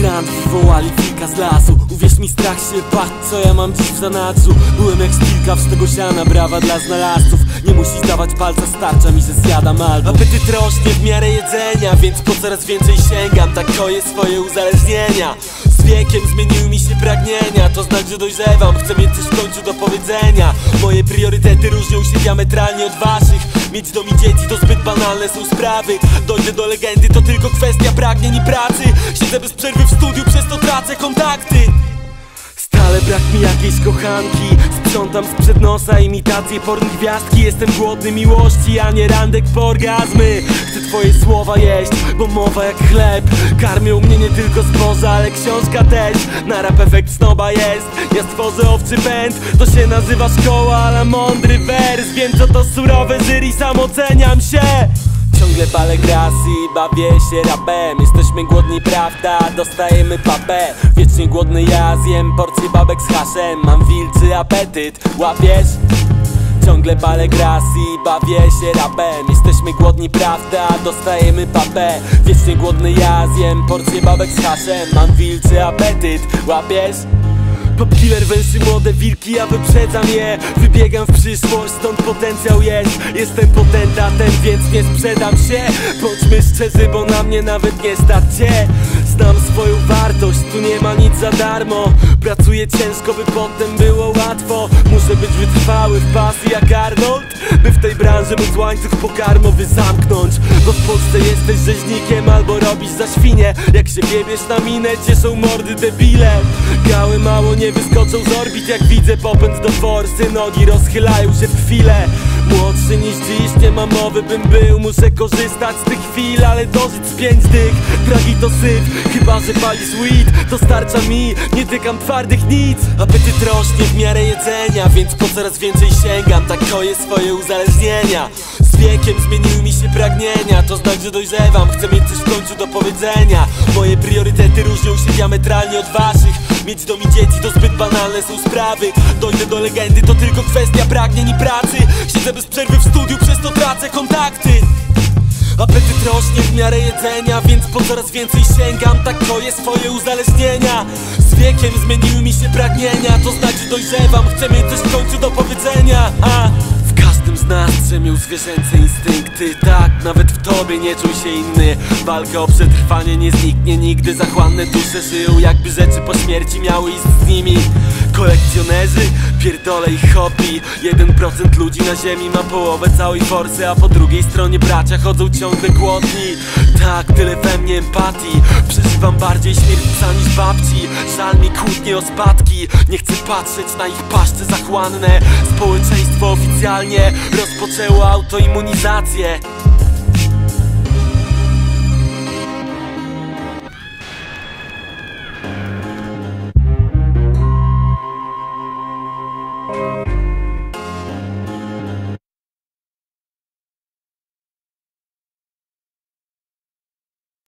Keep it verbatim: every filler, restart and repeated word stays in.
Grand wywołali wilka z lasu. Uwierz mi, strach się patrz, co ja mam dziś w zanadrzu. Byłem jak szpilka w tego siana, brawa dla znalazców. Nie musisz dawać palca, starcza mi, że zjadam album. Apetyt rośnie w miarę jedzenia, więc po coraz więcej sięgam. Tak koję swoje uzależnienia. Z wiekiem zmieniły mi się pragnienia, to znak, że dojrzewam. Chcę mieć coś w końcu do powiedzenia. Moje priorytety różnią się diametralnie od waszych. Mieć dom i dzieci to zbyt banalne są sprawy. Dojdę do legendy, to tylko kwestia pragnień i pracy. Siedzę bez przerwy w studiu, przez to tracę kontakty. Stale brak mi jakiejś kochanki. Sprzątam sprzed nosa imitacje porn gwiazdki. Jestem głodny miłości, a nie randek po orgazmy. Chcę twoje słowa jeść, bo mowa jak chleb. Karmią mnie nie tylko zboża, ale książka też. Na rap efekt snoba jest. Ja stworzę owczy pęd, to się nazywa szkoła, ale mądry wers. Wiem, co to surowe jury, sam oceniam się. Ciągle palę grasy i bawię się rapem. Jesteśmy głodni, prawda? Dostajemy papę. Wiecznie głodny ja zjem porcję babek z haszem. Mam wilczy apetyt, łapiesz? Ciągle palę grasy i bawię się rapem. Jesteśmy głodni, prawda? Dostajemy papę. Wiecznie głodny ja zjem porcję babek z haszem. Mam wilczy apetyt, łapiesz? Popkiller węszy młode wilki, ja wyprzedzam je. Wybiegam w przyszłość, stąd potencjał jest. Jestem potentatem, więc nie sprzedam się. Bądźmy szczerzy, bo na mnie nawet nie stać cię. Znam swoją wartość, tu nie ma nic za darmo. Pracuję ciężko, by potem było łatwo. Muszę być wytrwały w pasji jak Arnold, by w tej branży móc łańcuch pokarmowy zamknąć. Bo w Polsce jesteś rzeźnikiem albo robisz za świnie. Jak się wiebiesz na minę, cieszą mordy debile. Gały mało nie wyskoczą z orbit, jak widzę popęd do forsy. Nogi rozchylają się w chwilę. Młodszy niż dziś, nie ma mowy bym był. Muszę korzystać z tych chwil, ale dożyć z pięć dych. Dragi to syf, chyba że palisz weed. To starcza mi, nie tykam twardych nic. Apetyt rośnie w miarę jedzenia, więc po coraz więcej sięgam. Tak koję swoje uzależnienia. Z wiekiem zmieniły mi się pragnienia, to znak, że dojrzewam. Chcę mieć coś w końcu do powiedzenia. Moje priorytety różnią się diametralnie od waszych. Mieć dom i dzieci to zbyt banalne są sprawy. Dojdę do legendy, to tylko kwestia pragnień i pracy. Siedzę bez przerwy w studiu, przez to tracę kontakty. Apetyt rośnie w miarę jedzenia, więc po coraz więcej sięgam. Tak koję swoje uzależnienia. Z wiekiem zmieniły mi się pragnienia, to znak, że dojrzewam. Chcę mieć coś w końcu do powiedzenia. A w każdym z nas drzemią zwierzęce instynkty. Tak, nawet w tobie nie czuj się inny. Walka o przetrwanie nie zniknie nigdy. Zachłanne dusze żyją, jakby rzeczy po śmierci miały iść z nimi. Kolekcjonerzy, pierdolę ich hobby. Jeden procent ludzi na ziemi ma połowę całej forsy, a po drugiej stronie bracia chodzą ciągle głodni. Tak, tyle we mnie empatii. Przeżywam bardziej śmierć psa niż babci. Żal mi kłótnie o spadki. Nie chcę patrzeć na ich paszcze zachłanne. Społeczeństwo oficjalnie rozpoczęło autoimmunizację.